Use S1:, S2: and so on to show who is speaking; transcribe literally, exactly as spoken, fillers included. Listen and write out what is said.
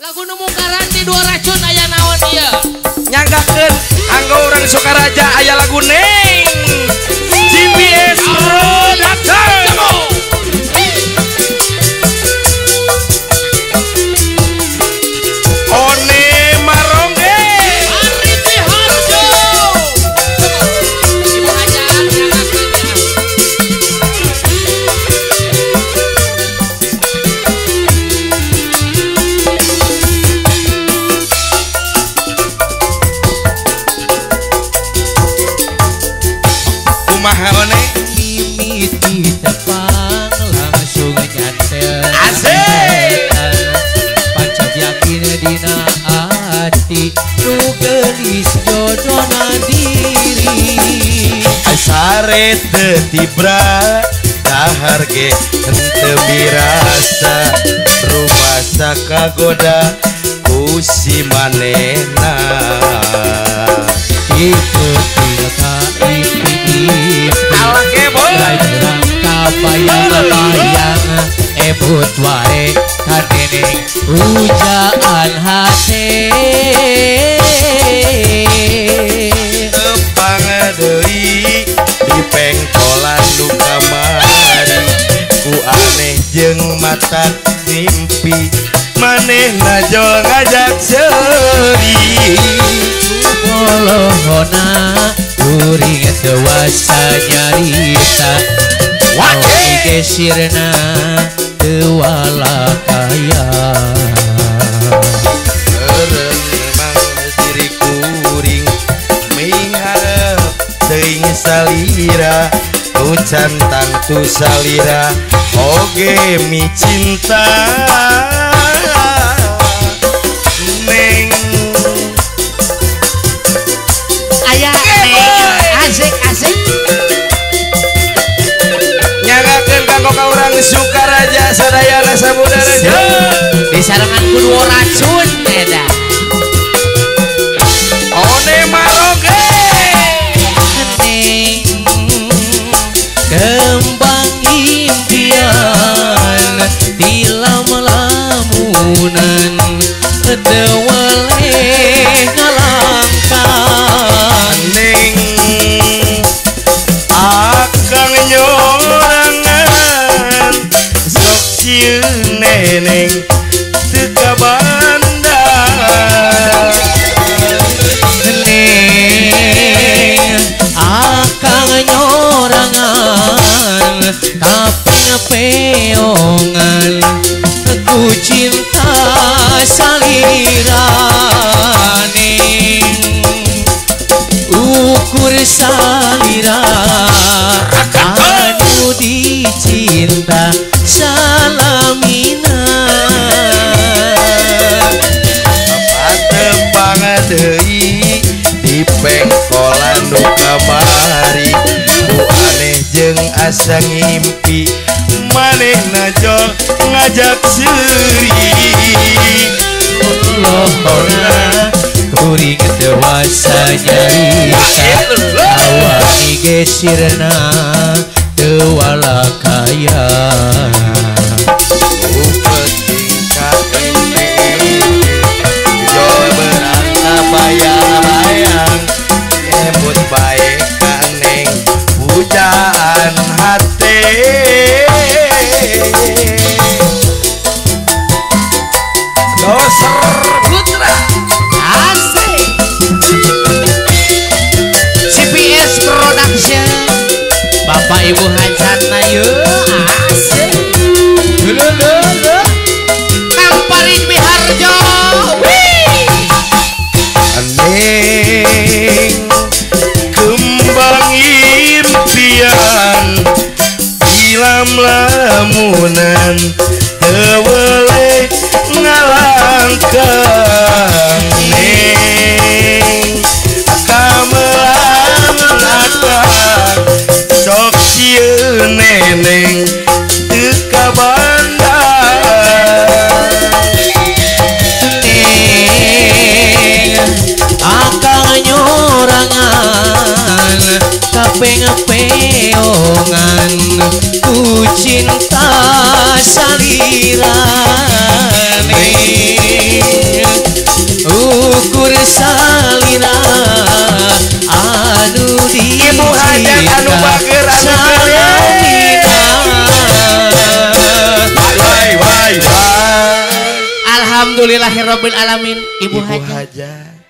S1: Lagu nu mungkaran di dua racun aya naon ieu?
S2: Nyanggakeun anggo urang Sukaraja aya lagu Neng. G P S Production. One Marongge.
S1: Ariti Harjo. Ibu Hajar nyanggakeun.
S2: Kumaha one?
S3: Mimiti tepang langsung nyantel
S2: Asik.
S3: pancap yakin dina ati nu gelis jodona diri
S2: Sare teu tibra dahar ge henteu birasa rumasa kagoda ku si manehna
S3: ikuti ka ipi-ipi
S2: Alah kebon
S3: Rajang kabayang-bayang ebut wae kadeneng ujaan hate
S2: tepang deui di pengkolan nu kamari ku aneh jeung mata mimpi manehna jol ngajak seuri
S3: polohona kuring dewasa nyarita
S2: Wake!
S3: gesirna tewala kaya
S2: Eureun memang diri kuring miharep teuing salira nu cantang tu salira oge mi cinta Neng
S1: Aya Neng asik asik.
S2: nyanggakeun kanggo ka urang Sukaraja sadayana sabudara
S1: Disarengan ku dua racun eta.
S2: One Marongge
S3: Neng kembang impian tilam lamunan dewale ngalangkan
S2: Neng akang nyorangan sok cieun neneng teu kabandar
S3: Neng akang nyorangan tapi ngepeongan ku cinta salira Neng ukur salira anu dicinta salamina
S2: patepang deui di pengkolan nu kamari ku aneh jeung asa ngimpi manehna jol ngajak seuri
S3: lohona kuring dewasa nyarita awani gesirna tewala kaya
S2: upeting ka impi jol berangka bayang-bayang nyebut bae ka Neng pujaan hate doser putra
S1: Asik. G P S Production. Bapak Ibu Hajatna yeuh asik. Lho lho lho. Kang Parin Miharjo. Wih.
S2: Neng kembang impian ilam lamunan tewele ngalangkang Neng kamelang akang sok sieun neneng teu kabandar
S3: Neng akang nyorangan kapeng-peongan ku cinta salira nih
S1: Alhamdulillahirabbil alamin Ibu,
S2: Ibu
S1: Haja.
S2: Haja